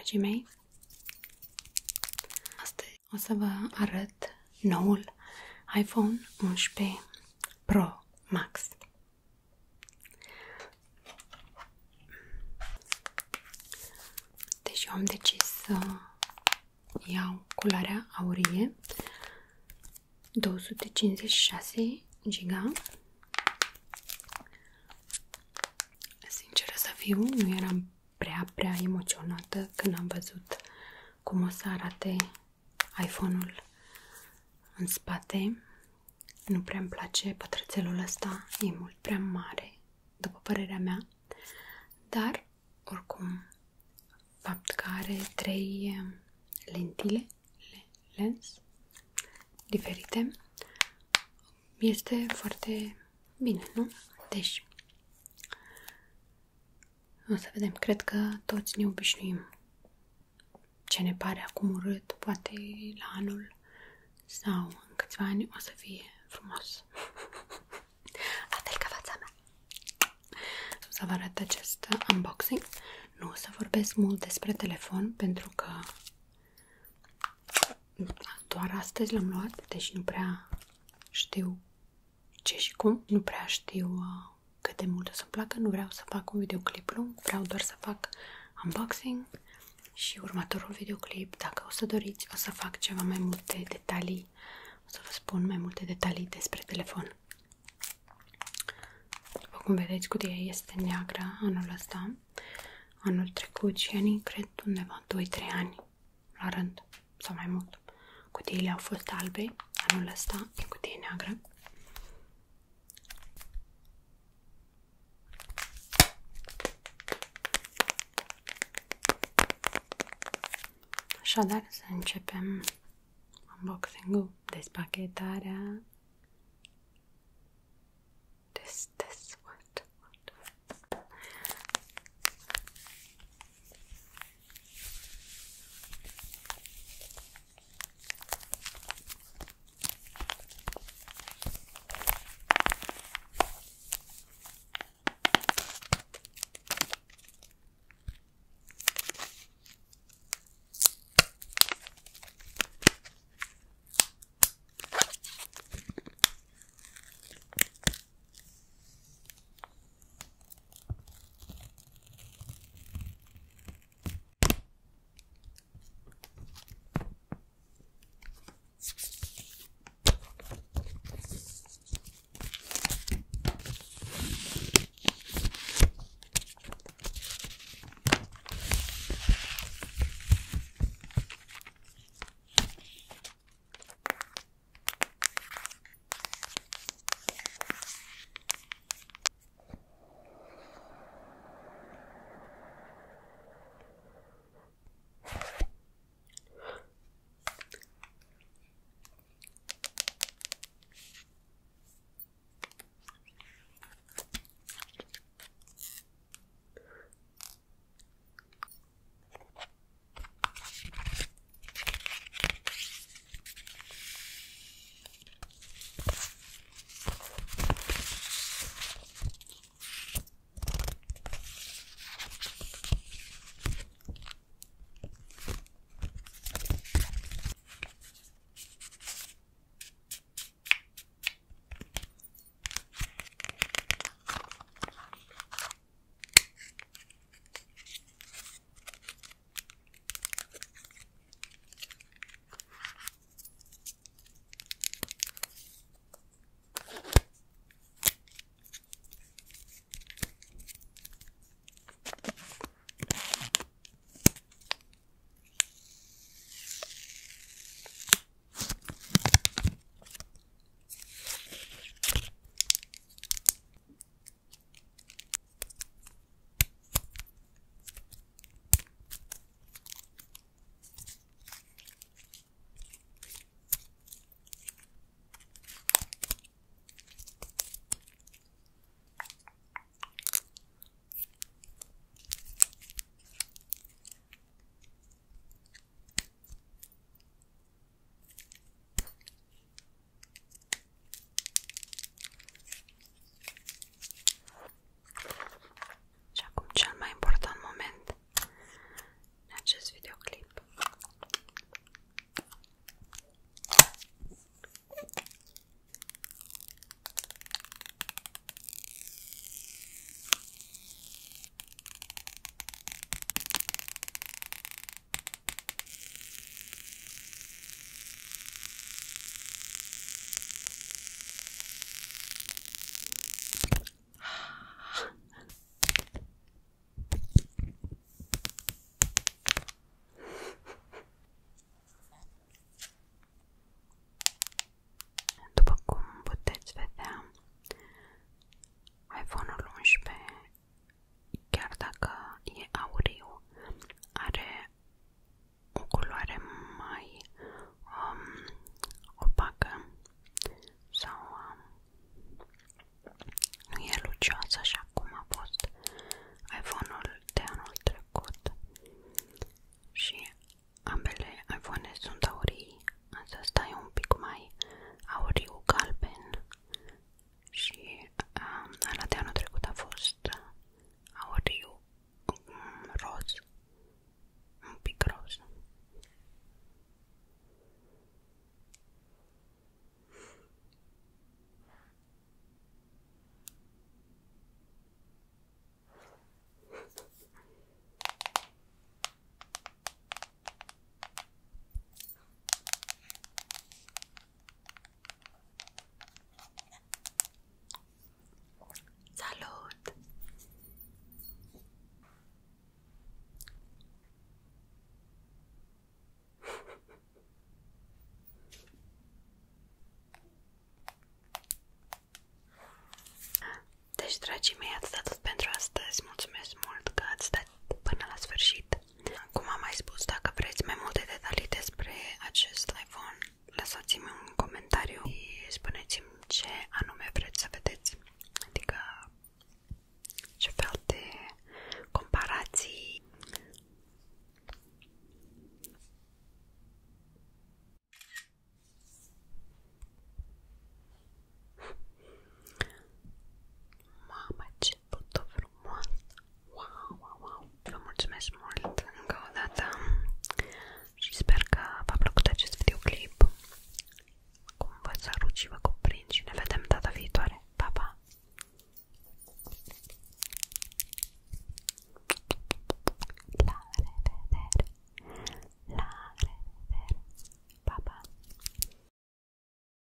dragii mei! Astăzi o să vă arăt noul iPhone 11 Pro Max. Deci eu am decis să iau culoarea aurie, 256 GB. Sinceră să fiu, nu eram prea emoționată când am văzut cum o să arate iPhone-ul în spate. Nu prea îmi place pătrățelul ăsta, e mult prea mare, după părerea mea, dar oricum fapt că are 3 lens diferite este foarte bine, nu? Deci o să vedem, cred că toți ne obișnuim. Ce ne pare acum urât, poate la anul sau în câțiva ani o să fie frumos. La fel ca fața mea. O să vă arăt acest unboxing. Nu o să vorbesc mult despre telefon pentru că doar astăzi l-am luat, deci nu prea știu ce și cum. Nu prea știu cât de mult o să-mi placă. Nu vreau să fac un videoclip lung, vreau doar să fac unboxing. Și următorul videoclip, dacă o să doriți, o să fac ceva mai multe detalii. O să vă spun mai multe detalii despre telefon. După cum vedeți, cutia este neagră anul ăsta. Anul trecut și anii, cred, undeva 2-3 ani la rând, sau mai mult. Cutiile au fost albe, anul ăsta e cutie neagră. Așadar, să începem unboxing-ul, despachetarea.